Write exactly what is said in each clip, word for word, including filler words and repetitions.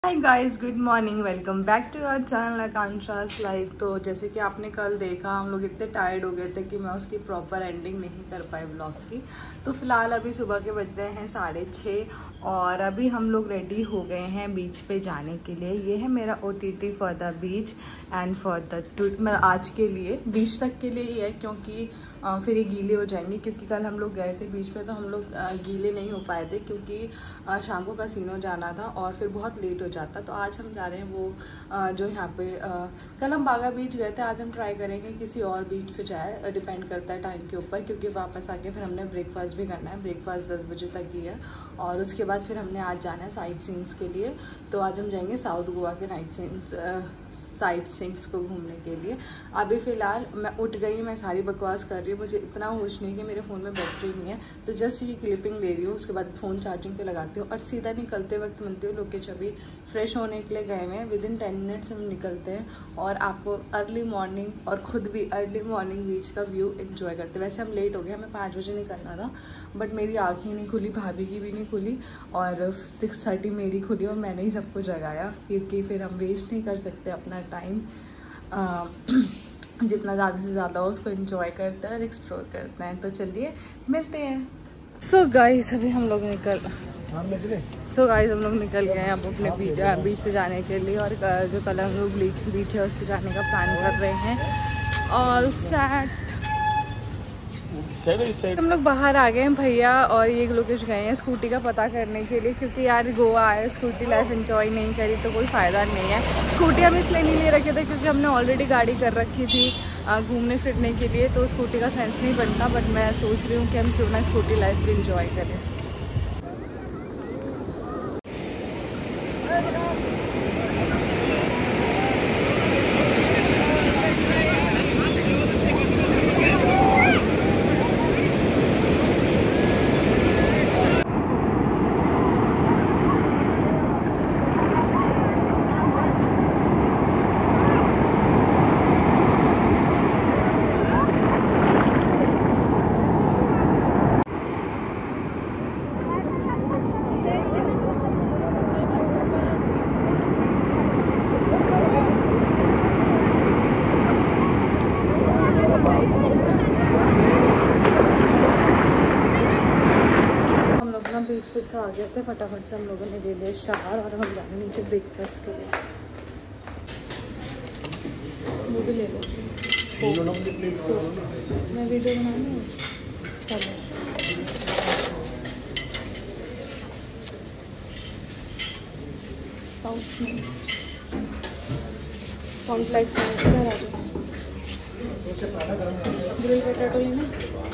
Hi guys, good morning. Welcome back to our channel Akanksha's life. तो जैसे कि आपने कल देखा, हम लोग इतने टायर्ड हो गए थे कि मैं उसकी प्रॉपर एंडिंग नहीं कर पाई ब्लॉग की। तो फिलहाल अभी सुबह के बज रहे हैं साढ़े छः और अभी हम लोग रेडी हो गए हैं बीच पे जाने के लिए। ये है मेरा O T T for the beach and for the to मैं आज के लिए बीच तक के लिए ही है, क्योंकि आ, फिर ये गीले हो जाएंगे। क्योंकि कल हम लोग गए थे बीच पे तो हम लोग आ, गीले नहीं हो पाए थे, क्योंकि आ, शाम को कैसीनो जाना था और फिर बहुत लेट हो जाता। तो आज हम जा रहे हैं वो आ, जो यहाँ पे आ, कल हम बागा बीच गए थे, आज हम ट्राई करेंगे किसी और बीच पे जाए। डिपेंड करता है टाइम के ऊपर, क्योंकि वापस आके फिर हमने ब्रेकफास्ट भी करना है। ब्रेकफास्ट दस बजे तक ही है और उसके बाद फिर हमने आज जाना है साइट सीइंग्स के लिए। तो आज हम जाएंगे साउथ गोवा के नाइट सीइंग्स साइट सीइंग्स को घूमने के लिए। अभी फ़िलहाल मैं उठ गई, मैं सारी बकवास कर रही हूँ, मुझे इतना होश नहीं कि मेरे फ़ोन में बैटरी नहीं है। तो जस्ट ये क्लिपिंग ले रही हूँ, उसके बाद फ़ोन चार्जिंग पे लगाती हूँ और सीधा निकलते वक्त मिलती हूँ लोग के अभी फ्रेश होने के लिए गए हुए हैं। विद इन टेन मिनट्स हम निकलते हैं और आपको अर्ली मॉर्निंग और ख़ुद भी अर्ली मॉर्निंग बीच का व्यू इन्जॉय करते हैं। वैसे हम लेट हो गए, हमें पाँच बजे निकलना था, बट मेरी आँख ही नहीं खुली, भाभी की भी नहीं खुली और सिक्स थर्टी मेरी खुली और मैंने ही सबको जगाया, क्योंकि फिर हम वेस्ट नहीं कर सकते अपना टाइम। जितना ज़्यादा से ज़्यादा हो उसको एंजॉय करते हैं और एक्सप्लोर करते हैं। तो चलिए मिलते हैं। सो so गाइस अभी हम लोग निकल सो so गाइस हम लोग निकल गए हैं अब अपने बीच बीच पे जाने के लिए। और जो कल हम लोग बीच बीच है उस पर जाने का प्लान कर रहे हैं। ऑल सेट हम लोग बाहर आ गए हैं भैया और ये लोग गए हैं स्कूटी का पता करने के लिए, क्योंकि यार गोवा आए स्कूटी लाइफ एंजॉय नहीं करी तो कोई फ़ायदा नहीं है। स्कूटी हम इसलिए नहीं ले रखे थे क्योंकि हमने ऑलरेडी गाड़ी कर रखी थी घूमने फिरने के लिए, तो स्कूटी का सेंस नहीं बनता। बट मैं सोच रही हूँ कि हम क्यों ना स्कूटी लाइफ भी इंजॉय करें। बीच पे से आ गए थे, फटाफट से हम लोगों ने ले लिया शावर और हम जाने नीचे ब्रेकफास्ट के लिए। वो भी ले लेते मैं वीडियो बनाऊँ। कॉम्प्लेक्स इधर आ जाओ। ग्रिल पोटैटो लेना।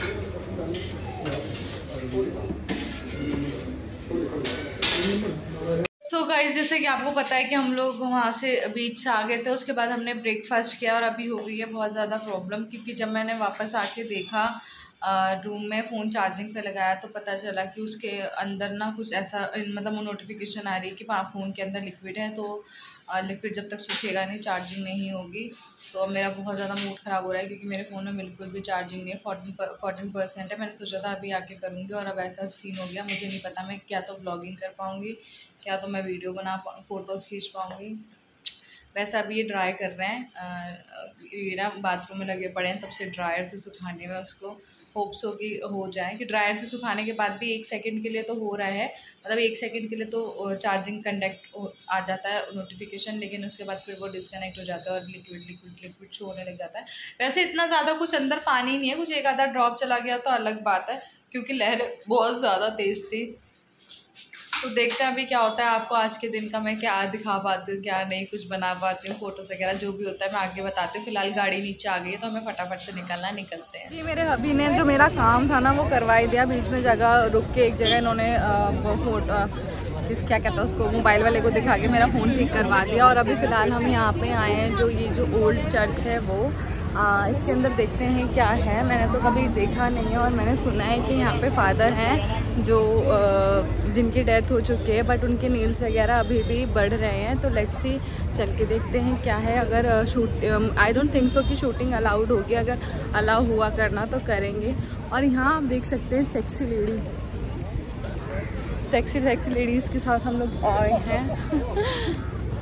सो so गाइस जैसे कि आपको पता है कि हम लोग वहाँ से बीच से आ गए थे, उसके बाद हमने ब्रेकफास्ट किया और अभी हो गई है बहुत ज़्यादा प्रॉब्लम, क्योंकि जब मैंने वापस आके देखा रूम में फ़ोन चार्जिंग पे लगाया तो पता चला कि उसके अंदर ना कुछ ऐसा मतलब वो नोटिफिकेशन आ रही है कि वहाँ फ़ोन के अंदर लिक्विड है। तो लिक्विड जब तक सूखेगा नहीं चार्जिंग नहीं होगी। तो अब मेरा बहुत ज़्यादा मूड ख़राब हो रहा है, क्योंकि मेरे फ़ोन में बिल्कुल भी चार्जिंग नहीं है, फोर्टीन फोर्टीन परसेंट है। मैंने सोचा था अभी आके करूँगी और अब ऐसा सीन हो गया। मुझे नहीं पता मैं क्या तो ब्लॉगिंग कर पाऊँगी, क्या तो मैं वीडियो बना पा फ़ोटोज़ खींच पाऊँगी। वैसे अभी ये ड्राई कर रहे हैं, ये ना बाथरूम में लगे पड़े हैं तब से ड्रायर से सुखाने में, उसको होप्स हो कि हो जाए कि ड्रायर से सुखाने के बाद भी एक सेकंड के लिए तो हो रहा है, मतलब एक सेकंड के लिए तो चार्जिंग कंडक्ट आ जाता है नोटिफिकेशन, लेकिन उसके बाद फिर वो डिस्कनेक्ट हो जाता है और लिक्विड लिक्विड लिक्विड शो होने लग जाता है। वैसे इतना ज़्यादा कुछ अंदर पानी नहीं है, कुछ एक आधा ड्रॉप चला गया तो अलग बात है, क्योंकि लहर बहुत ज़्यादा तेज़ थी। तो देखते हैं अभी क्या होता है। आपको आज के दिन का मैं क्या दिखा पाती हूँ क्या नहीं, कुछ बना पाती हूँ, फोटोज वगैरह जो भी होता है मैं आगे बताती हूँ। फिलहाल गाड़ी नीचे आ गई है तो हमें फटाफट से निकलना निकलते हैं। जी मेरे हबी ने जो मेरा काम था ना वो करवाई दिया। बीच में जगह रुक के एक जगह इन्होंने फोटो इस क्या कहता है उसको मोबाइल वाले को दिखा के मेरा फ़ोन ठीक करवा दिया। और अभी फ़िलहाल हम यहाँ पे आए हैं जो ये जो ओल्ड चर्च है वो आ, इसके अंदर देखते हैं क्या है। मैंने तो कभी देखा नहीं है और मैंने सुना है कि यहाँ पे फादर हैं जो आ, जिनकी डेथ हो चुकी है, बट उनके नील्स वगैरह अभी भी बढ़ रहे हैं। तो लेट्स सी चल के देखते हैं क्या है। अगर shoot I don't think so कि शूटिंग अलाउड होगी, अगर अलाउ हुआ करना तो करेंगे। और यहाँ आप देख सकते हैं sexy lady sexy sexy ladies के साथ हम लोग आए हैं।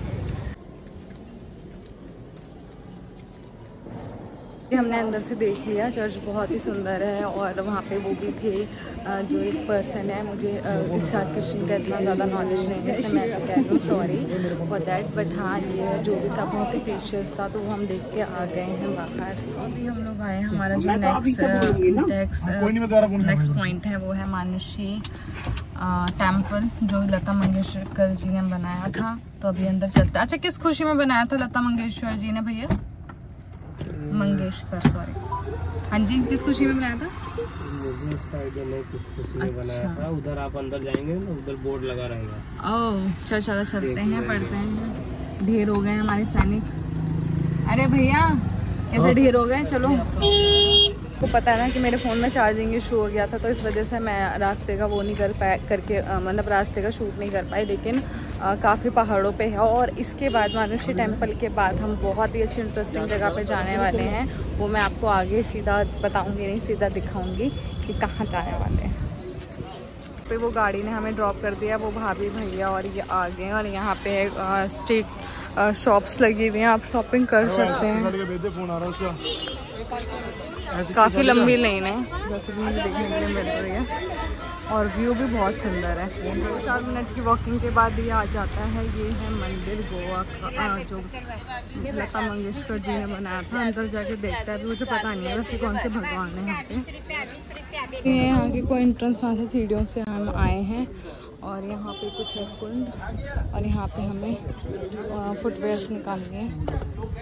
हमने अंदर से देख लिया, चर्च बहुत ही सुंदर है और वहाँ पे वो भी थे जो एक पर्सन है, मुझे ईसा क्रिश्चियन का इतना ज़्यादा नॉलेज नहीं है इसलिए मैं ऐसे कह रही हूँ, सॉरी फॉर दैट। बट हाँ, ये जो भी था बहुत ही प्रीशियस था, तो वो हम देख के आ गए हैं बाहर। अभी हम लोग आए हैं, हमारा जो नेक्स्ट नेक्स्ट नेक्स्ट पॉइंट है वो है मानुषी टेम्पल, जो लता मंगेशकर जी ने बनाया था। तो अभी अंदर चलते। अच्छा, किस खुशी में बनाया था लता मंगेशकर जी ने भैया? मंगेशकर सॉरी हाँ जी, किस खुशी में बनाया था? किस खुशी में बनाया था, उधर आप अंदर जाएंगे ना, उधर बोर्ड लगा रहेगा। ओह चलो चलो चलते हैं, पढ़ते हैं। ढेर हो गए हमारे सैनिक। अरे भैया ऐसे ढेर हो गए, चलो। को पता है ना कि मेरे फ़ोन में चार्जिंग इशू हो गया था, तो इस वजह से मैं रास्ते का वो नहीं कर पाए करके मतलब रास्ते का शूट नहीं कर पाई, लेकिन काफ़ी पहाड़ों पे है। और इसके बाद मानुषी टेम्पल के बाद हम बहुत ही अच्छी इंटरेस्टिंग जगह पे जाने वाले हैं, वो मैं आपको आगे सीधा बताऊंगी, नहीं सीधा दिखाऊंगी कि कहाँ जाने वाले हैं। पे वो गाड़ी ने हमें ड्रॉप कर दिया, वो भाभी भैया और ये आ गए। और यहाँ पे स्ट्रीट शॉप्स लगी हुई हैं, आप शॉपिंग कर सकते हैं। काफ़ी लंबी लाइन है जैसे कि मुझे देखने के लिए मिल रही है, और व्यू भी बहुत सुंदर है। दो चार मिनट की वॉकिंग के बाद ये आ जाता है, ये है मंदिर गोवा का जो लता मंगेशकर जी ने बनाया था। अंदर जाके देखता है, मुझे पता नहीं है वैसे कौन से भगवान है यहाँ पे। ये यहाँ की कोई एंट्रेंस, वहाँ से सीढ़ियों से हम आए हैं और यहाँ पे कुछ है कुंड, और यहाँ पे हमें फुटवेयर्स निकालने हैं।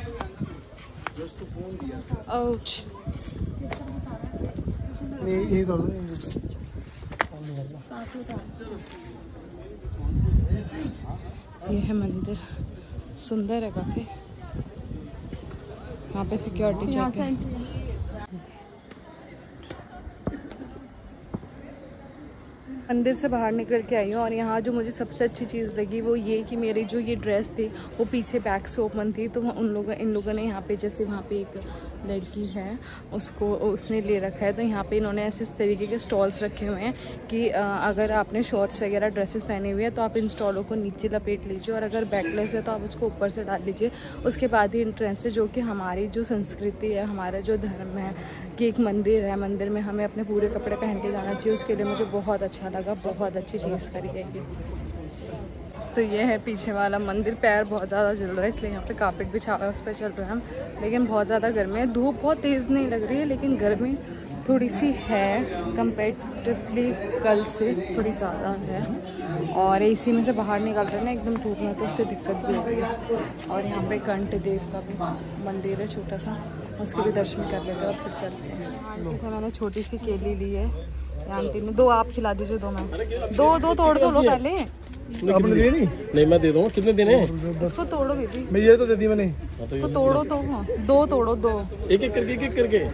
आउच ये तो ये है मंदिर, सुंदर है काफी। यहाँ पे सिक्योरिटी चेक है। मंदिर से बाहर निकल के आई हूँ, और यहाँ जो मुझे सबसे अच्छी चीज़ लगी वो ये कि मेरी जो ये ड्रेस थी वो पीछे बैक से ओपन थी, तो उन लोगों इन लोगों ने यहाँ पे, जैसे वहाँ पे एक लड़की है उसको उसने ले रखा है, तो यहाँ पे इन्होंने ऐसे इस तरीके के स्टॉल्स रखे हुए हैं कि अगर आपने शॉर्ट्स वगैरह ड्रेसेस पहनी हुई है तो आप इन स्टॉलों को नीचे लपेट लीजिए, और अगर बैकलेस है तो आप उसको ऊपर से डाल लीजिए। उसके बाद ही एंट्रेंस है, जो कि हमारी जो संस्कृति है, हमारा जो धर्म है कि एक मंदिर है, मंदिर में हमें अपने पूरे कपड़े पहन के जाना चाहिए। उसके लिए मुझे बहुत अच्छा लगा, बहुत अच्छी चीज़ करी है ये। तो ये है पीछे वाला मंदिर। पैर बहुत ज़्यादा जल रहा है इसलिए यहाँ पे कारपेट बिछा हुआ है, उस पर चल रहे हैं हम, लेकिन बहुत ज़्यादा गर्मी है। धूप बहुत तेज़ नहीं लग रही है, लेकिन गर्मी थोड़ी सी है, कंपेरेटिवली कल से थोड़ी ज़्यादा है। और एसी में से बाहर निकल रहे हैं ना एकदम धूप में, तो उससे दिक्कत भी होती है। और यहाँ पे कंठ देव का भी मंदिर है छोटा सा, उसके भी दर्शन कर लेते हैं और फिर चलते हैं। जैसे मैंने छोटी सी केली ली है आंटी ने, दो आप खिला दीजिए, दो मैं दो दो तोड़ दो लो पहले। आपने दिए नहीं? नहीं मैं दे दूँगा। कितने देने हैं? इसको तोड़ो बेबी। मैं ये तो दे दी मैंने। इसको तोड़ो तो, दो तोड़ो, दो एक एक करके, एक एक करके।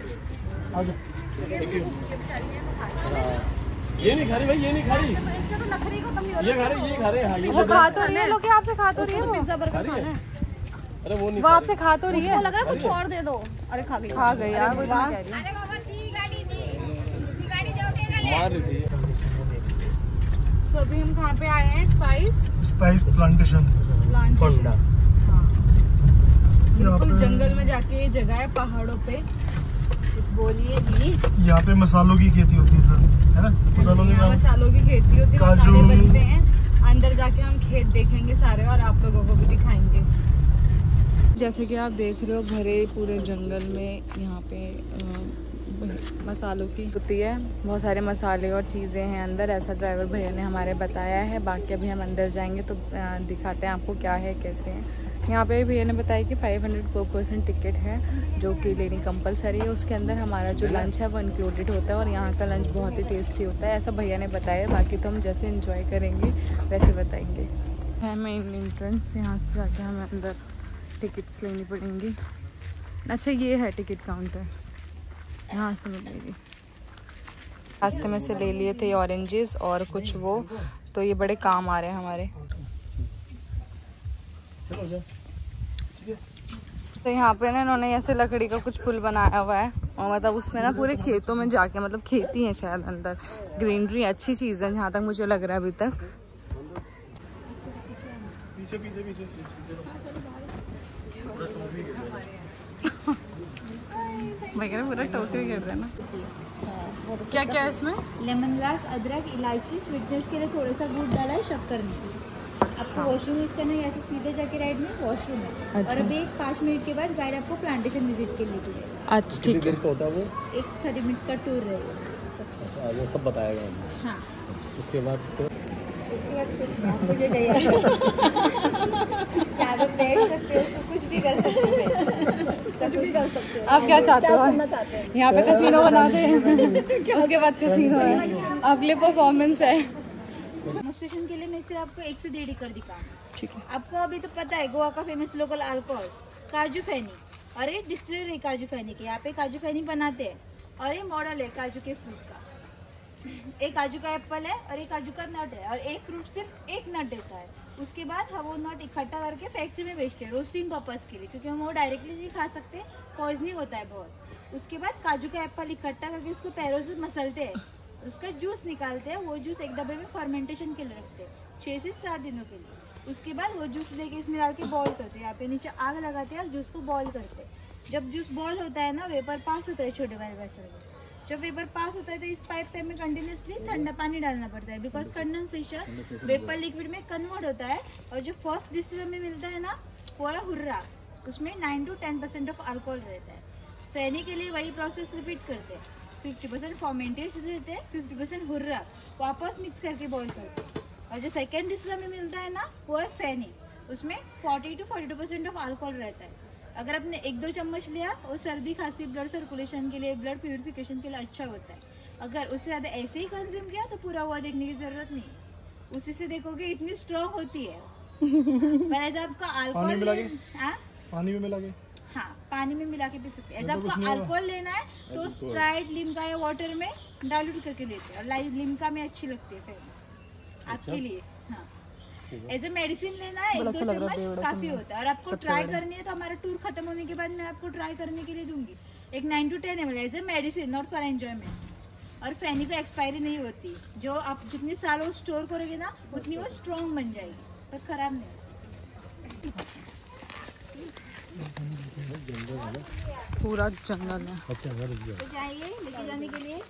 ये नहीं खा रही भाई, ये नहीं खा रही, ये खा रही, ये खा रहे हैं। वो खा तो रही है, लोग आपसे खा तो रही है, पिज्जा बर्गर खाना है। अरे वो नहीं, वो आपसे खा तो रही है, लग रहा है कुछ और दे दो। अरे खा गई, खा गई यार, वो कह रही है। अरे बाबा ती गाड़ी दी, ती गाड़ी दे उठेगा ले। मार रही थी। सो अभी हम कहाँ पे आए हैं? Spice spice plantation plantation. हाँ, बिल्कुल जंगल में जाके ये जगह है, पहाड़ों पे। बोलिए भी, यहाँ पे मसालों की खेती होती है सर, है ना? मसालों की मसालों की खेती होती है, मसाले बनते हैं। अंदर जाके हम खेत देखेंगे सारे और आप लोगों को भी दिखाएंगे। जैसे कि आप देख रहे हो भरे पूरे जंगल में यहाँ पे आ, मसालों की होती है, बहुत सारे मसाले और चीज़ें हैं अंदर, ऐसा ड्राइवर भैया ने हमारे बताया है। बाकी अभी हम अंदर जाएंगे तो दिखाते हैं आपको क्या है कैसे है। यहाँ पे भैया ने बताया कि फाइव हंड्रेड पर पर्सन टिकट है, जो कि लेनी कंपलसरी है। उसके अंदर हमारा जो लंच है वो इंक्लूडेड होता है, और यहाँ का लंच बहुत ही टेस्टी होता है, ऐसा भैया ने बताया। बाकी तो हम जैसे इंजॉय करेंगे वैसे बताएंगे। है मेन एंट्रेंस, यहाँ से जाके हमें अंदर टिकट्स लेनी पड़ेंगी। अच्छा ये है टिकट काउंटर, यहाँ से मिलेगी। रास्ते में से ले लिए थे ऑरेंजेस और कुछ वो, तो ये बड़े काम आ रहे हैं हमारे। तो यहाँ पे ना इन्होंने ऐसे लकड़ी का कुछ पुल बनाया हुआ है, और मतलब उसमें ना पूरे खेतों में जाके, मतलब खेती है शायद अंदर, ग्रीनरी अच्छी चीज़ है जहाँ तक मुझे लग रहा है अभी तक। पीछे पीछे पीछे मैं कह रहा पूरा टोटल कर रहा है ना। क्या क्या है इसमें? लेमन ग्रास, अदरक, इलायची, स्वीटनेस के लिए थोड़ा सा गुड़ डाला है, शक्कर में। आपको वॉशरूम यूज करना है, ऐसे सीधे जाके राइट में वॉशरूम है। अच्छा। और अभी एक पाँच मिनट के बाद गाइड आपको प्लांटेशन विजिट के लिए जाएगा। अच्छा ठीक है। होता है वो एक थर्टी मिनट्स का टूर रहेगा। अच्छा, वो सब बताएगा हमें। हाँ, उसके बाद तो उसके बाद कुछ नहीं, आपको जो चाहिए क्या आप बैठ सकते हो, सब कुछ भी कर सकते हो, सब कुछ कर सकते हो। आप क्या चाहते हो? सुनना चाहते हैं? यहाँ पे कसीनो बना दे उसके बाद कसीनो है, अगले परफॉर्मेंस है। डेमोन्स्ट्रेशन के लिए मैं सिर्फ आपको एक से डेढ़ एकड़ दिखाऊँ। ठीक है। आपको अभी तो पता है गोवा का फेमस लोकल अल्कोहल काजू फैनी, और ये डिस्टिलरी काजू फैनी के, यहाँ पे काजू फैनी बनाते हैं। और ये मॉडल है काजू के फ्रूट का। एक काजू का एप्पल है और एक काजू का नट है, और एक फ्रूट सिर्फ एक नट देता है। उसके बाद हम वो नट इकट्ठा करके फैक्ट्री में बेचते हैं रोस्टिंग पर्पज के लिए, क्योंकि हम वो डायरेक्टली नहीं खा सकते, पॉइजनिंग होता है बहुत। उसके बाद काजू का एप्पल इकट्ठा करके उसको पैरों से मसलते हैं, उसका जूस निकालते हैं। वो जूस एक डब्बे में फर्मेंटेशन के लिए रखते हैं छः से सात दिनों के लिए। उसके बाद वो जूस लेके इसमें डाल के बॉईल करते हैं, यहाँ पे नीचे आग लगाते हैं और जूस को बॉईल करते हैं। जब जूस बॉईल होता है ना, वेपर पास होता है छोटे वाले वैसे में। जब वेपर पास होता है तो इस पाइप पे हमें कंटिन्यूसली ठंडा पानी डालना पड़ता है, बिकॉज कंडेंसेशन वेपर लिक्विड में कन्वर्ट होता है। और जो फर्स्ट डिस्टिलर में मिलता है ना, वो है हुर्रा, उसमें nine to ten percent of alcohol रहता है। फैनी के लिए वही प्रोसेस रिपीट करते हैं, फिफ्टी परसेंट फॉर्मेंटेशन रहते हैं, फिफ्टी परसेंट हुर्रा, वापस मिक्स करके बॉईल करते हैं। और जो सेकेंड डिस्टिलर में मिलता है ना, वो है फैनी, उसमें forty to forty two percent of alcohol रहता है। अगर आपने एक दो चम्मच लिया, वो सर्दी खांसी ब्लड सर्कुलेशन के लिए, ब्लड प्यूरिफिकेशन के लिए अच्छा होता है। अगर उससे ज़्यादा ऐसे ही कंज्यूम किया तो पूरा हुआ देखने की जरूरत नहीं, उसी से देखोगे इतनी स्ट्रॉन्ग होती है। पर ऐसा आपका पानी मिला के? अल्कोहल, पानी में मिला के? हाँ, पानी में मिला के पी सकते हैं। ऐसा मतलब कुछ आपको नहीं होगा? अल्कोहल लेना है तो स्प्राइट, लिम्का या वाटर में डाइल्यूट करके लेते हैं, और लाइव लिम्का में अच्छी लगती है फिर आपके लिए। हाँ, एज ए मेडिसिन लेना है, एक दो चम्मच काफी होता है। और आपको ट्राई करनी है तो हमारा टूर खत्म होने के बाद मैं आपको ट्राई करने के लिए दूंगी एक nine to ten M L as a medicine, not for enjoyment. और फैनी को एक्सपायरी नहीं होती, जो आप जितने सालों स्टोर करोगे ना, उतनी वो स्ट्रॉन्ग बन जाएगी, पर खराब नहीं। पूरा जंगल है। अच्छा, तो जाइए लेके जाने के लिए।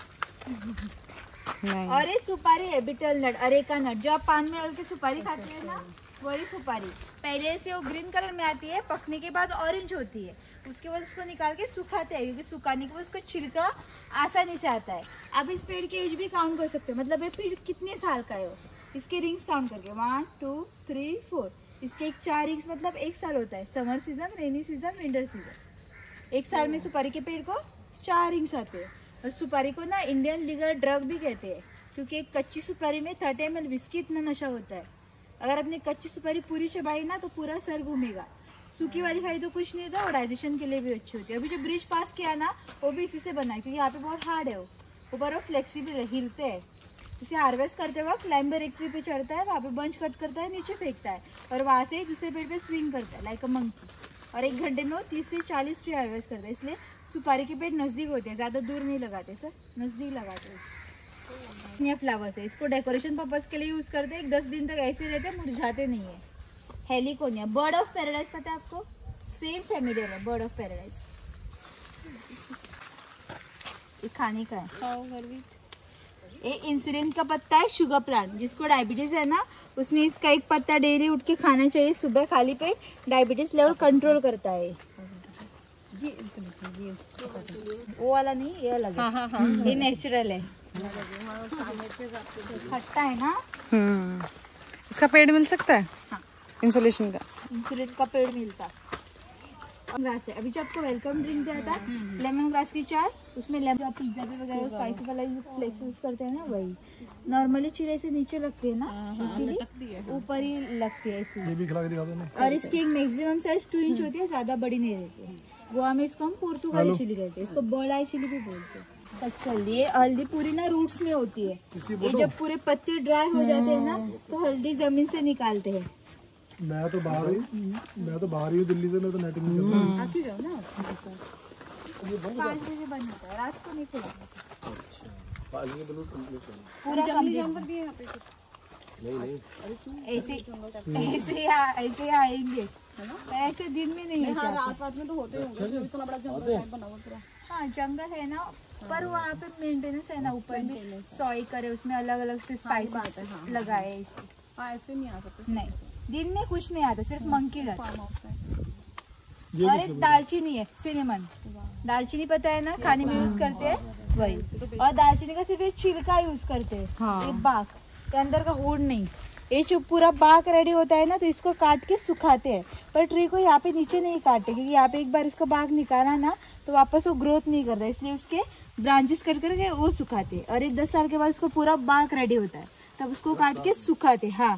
नहीं। और ये सुपारी है, बिटल नट, अरेका नट, जो आप पान में डाल के सुपारी खाते हैं ना, वही सुपारी। पहले से वो ग्रीन कलर में आती है, पकने के बाद ऑरेंज होती है, उसके बाद उसको निकाल के सुखाते हैं, क्योंकि सुखाने के बाद उसको छिलका आसानी से आता है। आप इस पेड़ की एज भी काउंट कर सकते हो, मतलब ये पेड़ कितने साल का है, इसके रिंग्स काउंट करके वन टू थ्री फोर, इसके एक चार रिंग्स मतलब एक साल होता है। Summer season, rainy season, winter season, एक साल में सुपारी के पेड़ को चार रिंग्स आते हैं। और सुपारी को ना इंडियन लीगल ड्रग भी कहते हैं, क्योंकि एक कच्ची सुपारी में थर्टी एम एल विस्की इतना नशा होता है। अगर आपने कच्ची सुपारी पूरी चबाई ना तो पूरा सर घूमेगा। सूखी वाली खाई तो कुछ नहीं था, और डाइजेशन के लिए भी अच्छी होती है। अभी जो ब्रिज पास किया ना, वो भी इसी से बना है, क्योंकि यहाँ पे बहुत हार्ड है, वो ऊपर वो फ्लेक्सीबल है, हिलते हैं। इसे हार्वेस्ट करते वक्त क्लाइंबर एक ट्री पे चढ़ता है, वहाँ पे बंच कट करता है, नीचे फेंकता है, और वहाँ से दूसरे पेड़ पे स्विंग करता है लाइक अ मंकी। और एक घंटे में वो तीस से चालीस ट्री हार्वेस्ट करता है। इसलिए सुपारी के पेड़ नज़दीक होते हैं, ज़्यादा दूर नहीं लगाते सर, नज़दीक लगाते हैं। ये फ्लावर्स है, इसको डेकोरेशन पर्पज़ के लिए यूज़ करते हैं। एक दस दिन तक ऐसे रहते हैं, मुरझाते नहीं है। हेलिकोनिया, बर्ड ऑफ पैराडाइज पता है आपको? सेम फैमिलियर है बर्ड ऑफ पैराडाइज। ये खाने का है। ये इंसुलिन का पत्ता है, शुगर प्लांट। जिसको डायबिटीज है ना, उसने इसका एक पत्ता डेली उठ के खाना चाहिए सुबह खाली पेट, डायबिटीज लेवल कंट्रोल करता है। जी, जी, वो वाला नहीं, ये अलग है। हाँ, हाँ, हाँ, ये नेचुरल है, खट्टा है ना। हम्म, इसका पेड़ मिल सकता है? हाँ, इंसुलेशन का इंसुलिन का पेड़ मिलता है। ग्रास है। अभी जो आपको वेलकम ड्रिंक दिया था, लेमन ग्रास की चाय, उसमें लेमन जो आप पिज्जा पे वगैरह स्पाइसी वाला फ्लेक्स यूज करते हैं ना, वही। नॉर्मली चिली से नीचे लगती है ना, चिली ऊपर ही लगती है ऐसी। ये भी खिला के दिखा दो ना। और इसकी एक मैक्सिमम साइज टू इंच होती है, ज्यादा बड़ी नहीं रहती है। गोवा में इसको हम पुर्तगाली चिली कहते हैं, इसको बर्ड आई चिली भी बोलते हैं। अच्छा, ये हल्दी पूरी ना रूट्स में होती है, ये जब पूरे पत्ते ड्राई हो जाते हैं ना, तो हल्दी जमीन से निकालते हैं। मैं तो बाहर ही मैं तो बाहर ही हूँ दिल्ली से, मैं तो नेटिंग में आप ही जाओ ना। पाँच बजे बंद होता है, रात को नहीं खुला। पाँच बजे बंद कंप्लीट है। पूरा जानवर भी है यहाँ पे। नहीं नहीं ऐसे ऐसे ऐसे आएंगे, ऐसे दिन में नहीं है। रात रात में तो होते होंगे, इतना बड़ा जंगल टाइप बना हुआ पूरा। हाँ जंगल है ना, पर वहाँ पे मेंटेनेंस है ना, ऊपर में सॉई करे, उसमें अलग अलग से स्पाइसेस लगाए हैं इसके। हाँ ऐसे नहीं आ सकते। नहीं, दिन में कुछ नहीं आता, सिर्फ मंकी लगता फार्म हाउस है। है। अरे दालचीनी है, सिनेमन, दालचीनी पता है ना, खाने में यूज करते हैं वही। और दालचीनी का सिर्फ ये छिलका यूज करते हैं, हाँ। ये बाग के अंदर का हुड नहीं। ये जो पूरा बाग रेडी होता है ना, तो इसको काट के सुखाते हैं, पर ट्री को यहाँ पे नीचे नहीं काटते, क्योंकि यहाँ पे एक बार इसका बाग निकाला ना तो वापस वो ग्रोथ नहीं करता, इसलिए उसके ब्रांचेस कर करके वो सुखाते हैं। और एक दस साल के बाद उसको पूरा बाग रेडी होता है, तब उसको काट के सुखाते। हाँ,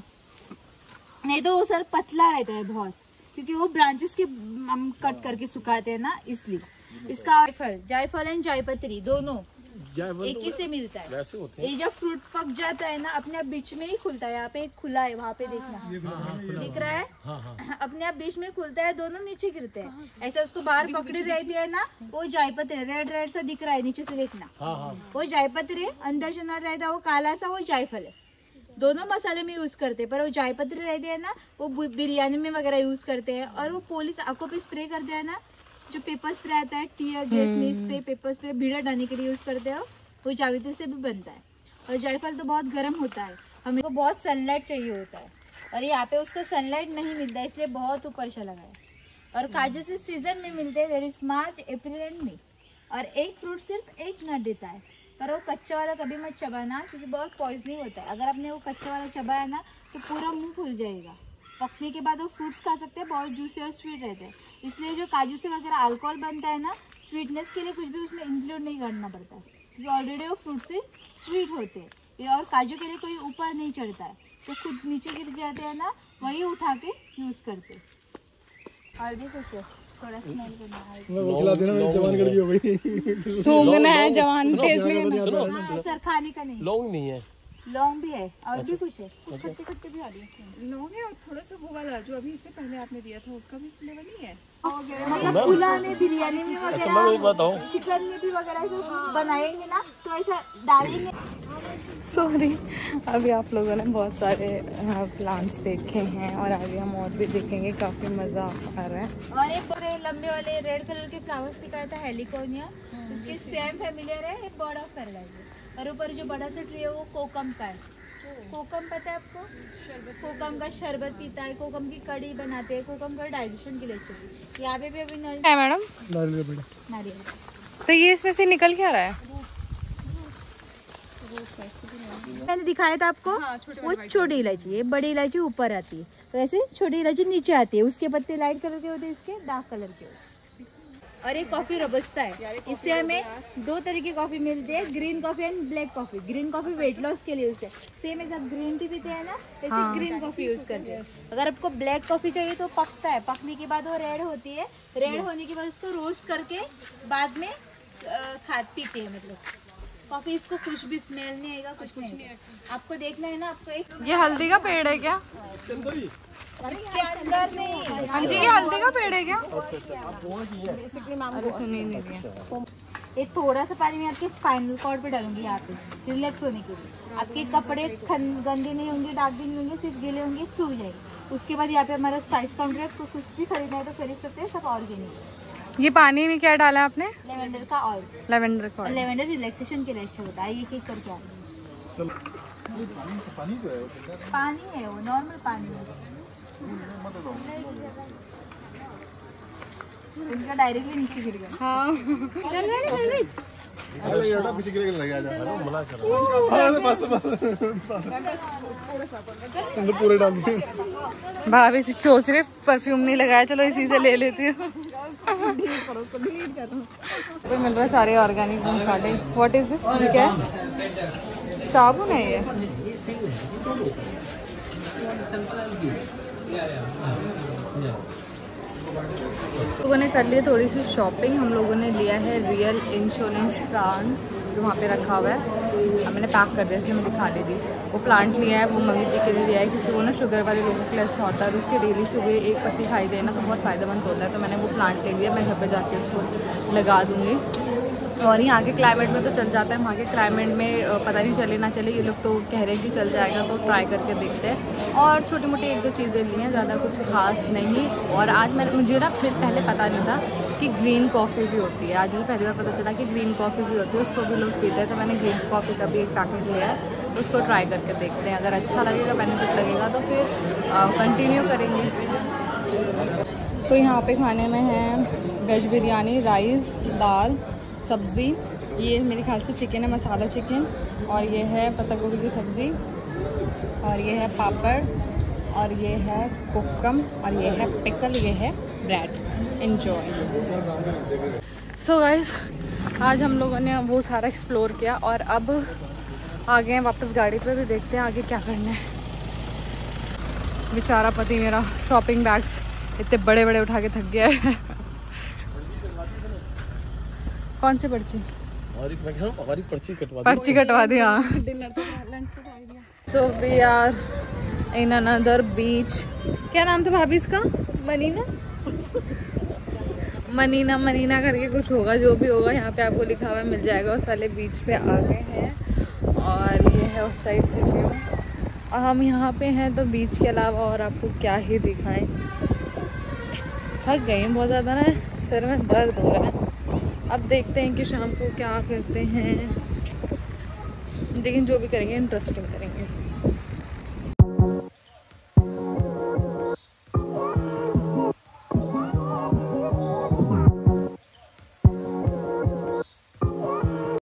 नहीं तो वो सर पतला रहता है बहुत, क्योंकि वो ब्रांचेस के हम कट करके सुखाते हैं ना, इसलिए। इसका जायफल, जायफल एंड जायपत्री दोनों एक ही से मिलता है। वैसे होते ये जब फ्रूट पक जाता है ना, अपने आप बीच में ही खुलता है। यहाँ पे एक खुला है, वहाँ पे देखना, दिख रहा है, अपने आप बीच में खुलता है, दोनों नीचे गिरते हैं। ऐसा उसको बाहर पकड़ी रहती है ना, वो जायपत्री रेड रेड सा दिख रहा है, नीचे से देखना, वो जायपत्री। अंदर जो नट रहता है वो काला सा, वो जायफल है। दोनों मसाले में यूज करते हैं, पर वो जायपत्री रहती है ना, वो बिरयानी में वगैरह यूज करते हैं। और वो पुलिस आंखों पे स्प्रे करते हैं ना, जो पेपर स्प्रे आता है, टीयर गैस में स्प्रे, पेपर स्प्रे भीड़ डालने के लिए यूज करते हो, वो जावित्री से भी बनता है। और जायफल तो बहुत गर्म होता है, हमें को बहुत सनलाइट चाहिए होता है, और यहाँ पे उसको सनलाइट नहीं मिलता है, इसलिए बहुत ऊपर चला गया। और काजू से सीजन में मिलते हैं, that is March, April and May. और एक फ्रूट सिर्फ एक नट देता है, पर वो कच्चा वाला कभी मत चबाना, क्योंकि बहुत पॉइजनिंग होता है। अगर आपने वो कच्चा वाला चबाया ना तो पूरा मुंह फूल जाएगा। पकने के बाद वो फ्रूट्स खा सकते हैं, बहुत जूसी और स्वीट रहते हैं। इसलिए जो काजू से वगैरह अल्कोहल बनता है ना, स्वीटनेस के लिए कुछ भी उसमें इंक्लूड नहीं करना पड़ता है, क्योंकि ऑलरेडी वो फ्रूट से स्वीट होते हैं। ये और काजू के लिए कोई ऊपर नहीं चढ़ता है, तो खुद नीचे गिर जाते हैं ना, वही उठा के यूज करते हैं। और भी कुछ है, थोड़ा स्मेल करना है, जवानगढ़ की हो गई। सूंघना है, जवान टेस्ट में। हाँ सर, खाने का नहीं, लौंग नहीं है, लौंग भी है। और भी कुछ है, खट्टे खट्टे भी आ रही है लौंग है, और थोड़ा सा वो वाला जो अभी इससे पहले आपने दिया था उसका भी फ्लेवर नहीं है। मतलब पुलाव में, बिरयानी में अच्छा मैं एक बात बताऊं, चिकन में भी वगैरह जो बनाएंगे ना, तो ऐसा डालेंगे। सॉरी, अभी आप लोगों ने बहुत सारे प्लांट्स देखे हैं और आगे हम और भी देखेंगे, काफ़ी मज़ा आ रहा है। और एक बड़े लंबे वाले रेड कलर के फ्लावर्स दिखाया था, हेलिकोनिया, उसके सेम फैमिलियर है, एक बर्ड ऑफ पैराडाइज। और ऊपर जो बड़ा सा ट्री है वो कोकम का है। कोकम पता है आपको? कोकम का शरबत पीता है, कोकम की कड़ी बनाते हैं, कोकम का डाइजेशन के लिए अच्छी। यहाँ पे भी अभी है मैडम नारियल। तो ये इसमें से निकल क्या रहा है? मैंने दिखाया था आपको, वो छोटी इलायची है, बड़ी इलायची ऊपर आती है, तो ऐसे छोटी इलायची नीचे आती है। उसके पत्ते लाइट कलर के होते हैं, इसके डार्क कलर के होते हैं। और ये कॉफी रोबस्टा है, इससे हमें दो तरह की कॉफी मिलती है, green coffee and black coffee. Green coffee weight loss के लिए यूज है, सेम ऐसा ग्रीन टी पीते हैं ना, ऐसे ग्रीन कॉफी यूज करते हैं। अगर आपको ब्लैक कॉफी चाहिए तो पकता है, पकने के बाद वो रेड होती है, रेड होने के बाद उसको रोस्ट करके बाद में खा पीते हैं। मतलब कॉफी, इसको कुछ भी स्मेल नहीं आएगा, कुछ नहीं आएगा। आपको देखना है ना, आपको एक ये हल्दी का पेड़ है क्या? इसके अंदर नहीं। हाँ जी, ये हल्दी का पेड़ है क्या? अरे सुनी नहीं दिया। ये थोड़ा सा पानी में आपके स्पाइनल कॉर्ड पे डालूंगी, यहाँ पे रिलैक्स होने के लिए। आपके कपड़े गंदे नहीं होंगे, दाग भी नहीं होंगे, सिर्फ गीले होंगे, सूख जाएंगे। उसके बाद यहाँ पे हमारा स्पाइस काउंटर है, कुछ भी खरीदना है तो खरीद सकते हैं, सब ऑर्गेनिक। ये पानी में क्या डाला आपने? लेवेंडर का ऑयल। लेवेंडर का ऑयल। लेवेंडर रिलैक्सेशन के लिए अच्छा होता है। एक एक करके आप पानी है, वो नॉर्मल पानी है, इनका डायरेक्टली नीचे गिर गया। हाँ पूरे डाल भाभी सोच रहे परफ्यूम नहीं लगाया, चलो इसी से ले लेती हूँ। कोई मिल रहा है सारे ऑर्गेनिक मसाले। What is this? ये क्या है? साबुन है ये। लोगों ने कर लिया थोड़ी सी शॉपिंग। हम लोगों ने लिया है रियल इंश्योरेंस प्लान जो वहाँ पे रखा हुआ है, मैंने पैक कर दिया, इसलिए मैं दिखा दे दी। वो प्लांट लिया है, वो मम्मी जी के लिए लिया है क्योंकि वो ना शुगर वाले लोगों के लिए अच्छा होता है और उसके डेली सुबह एक पत्ती खाई जाए ना तो बहुत फ़ायदेमंद होता है। तो मैंने वो प्लांट ले लिया, मैं घर पे जाके उसको लगा दूँगी। और यहाँ के क्लाइमेट में तो चल जाता है, वहाँ के क्लाइमेट में पता नहीं चले ना चले, ये लोग तो कह रहे हैं कि चल जाएगा, तो ट्राई करके देखते हैं। और छोटी मोटी एक दो चीज़ें ली हैं, ज़्यादा कुछ खास नहीं। और आज मैंने मुझे ना फिर पहले पता नहीं था कि ग्रीन कॉफ़ी भी होती है, आज मुझे पहली बार पता चला कि ग्रीन कॉफ़ी भी होती है, उसको भी लोग पीते हैं। तो मैंने ग्रीन कॉफ़ी का भी एक पैकेट लिया है, तो उसको ट्राई करके देखते हैं, अगर अच्छा लगेगा, बेनिफिट लगेगा तो फिर कंटिन्यू करेंगे। तो यहाँ पे खाने में है वेज बिरयानी, राइस, दाल, सब्ज़ी, ये मेरे ख्याल से चिकन है, मसाला चिकन, और ये है पत्ता गोभी की सब्ज़ी, और ये है पापड़, और ये है कोकम, और ये है पिकल, ये है ब्रेड। एंजॉय। सो गाइस, आज हम लोगों ने वो सारा एक्सप्लोर किया और अब आ गए हैं वापस गाड़ी पे, भी देखते हैं आगे क्या करना है। बेचारा पति मेरा शॉपिंग बैग्स इतने बड़े बड़े उठा के थक गया है। कौन सी पर्ची? हमारी पर्ची कटवा पर्ची कटवा दी, हाँ। So we are in another beach. क्या नाम था भाभी इसका? मनीना मनीना मनीना करके कुछ होगा, जो भी होगा यहाँ पे आपको लिखा हुआ मिल जाएगा। उस वाले बीच पे आ गए हैं और ये है उस साइड से व्यू। और हम यहाँ पे हैं तो बीच के अलावा और आपको क्या ही दिखाएं। थक गई हैं बहुत ज़्यादा ना, सिर में दर्द हो रहा है। अब देखते हैं कि शाम को क्या करते हैं, लेकिन जो भी करेंगे इंटरेस्टिंग करेंगे।